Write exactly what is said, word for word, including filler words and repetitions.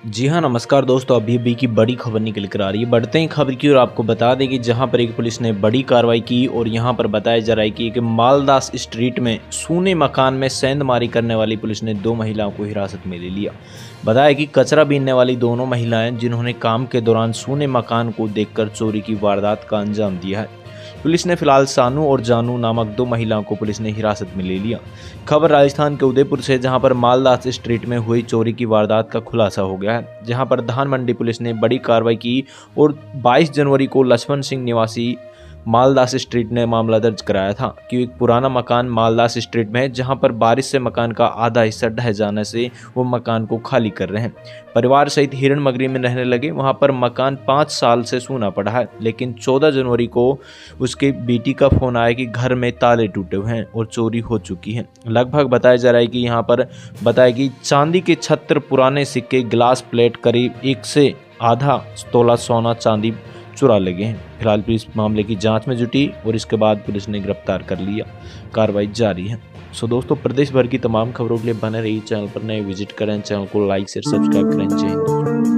जी हाँ, नमस्कार दोस्तों। अभी अभी की बड़ी खबर निकल कर आ रही है। बढ़ते हैं खबर की और आपको बता दें कि जहां पर एक पुलिस ने बड़ी कार्रवाई की और यहां पर बताया जा रहा है कि एक मालदास स्ट्रीट में सूने मकान में सेंधमारी करने वाली पुलिस ने दो महिलाओं को हिरासत में ले लिया। बताया कि कचरा बीनने वाली दोनों महिलाएं जिन्होंने काम के दौरान सूने मकान को देखकर चोरी की वारदात का अंजाम दिया है। पुलिस ने फिलहाल सानू और जानू नामक दो महिलाओं को पुलिस ने हिरासत में ले लिया। खबर राजस्थान के उदयपुर से, जहां पर मालदास स्ट्रीट में हुई चोरी की वारदात का खुलासा हो गया है। जहां पर धान मंडी पुलिस ने बड़ी कार्रवाई की और बाईस जनवरी को लक्ष्मण सिंह निवासी मालदास स्ट्रीट ने मामला दर्ज कराया था कि एक पुराना मकान मालदास स्ट्रीट में है, जहां पर बारिश से मकान का आधा हिस्सा ढह जाने से वो मकान को खाली कर रहे हैं। परिवार सहित हिरण मगरी में रहने लगे। वहां पर मकान पाँच साल से सूना पड़ा है, लेकिन चौदह जनवरी को उसके बेटी का फोन आया कि घर में ताले टूटे हुए हैं और चोरी हो चुकी है। लगभग बताया जा रहा है कि यहाँ पर बताया कि चांदी के छत्र, पुराने सिक्के, ग्लास प्लेट, करीब एक से आधा तोला सोना चांदी चुरा लगे हैं। फिलहाल पुलिस मामले की जांच में जुटी और इसके बाद पुलिस ने गिरफ्तार कर लिया। कार्रवाई जारी है। सो दोस्तों, प्रदेश भर की तमाम खबरों के लिए बने रहिए चैनल पर। नए विजिट करें, चैनल को लाइक शेयर सब्सक्राइब करें। जय हिंद।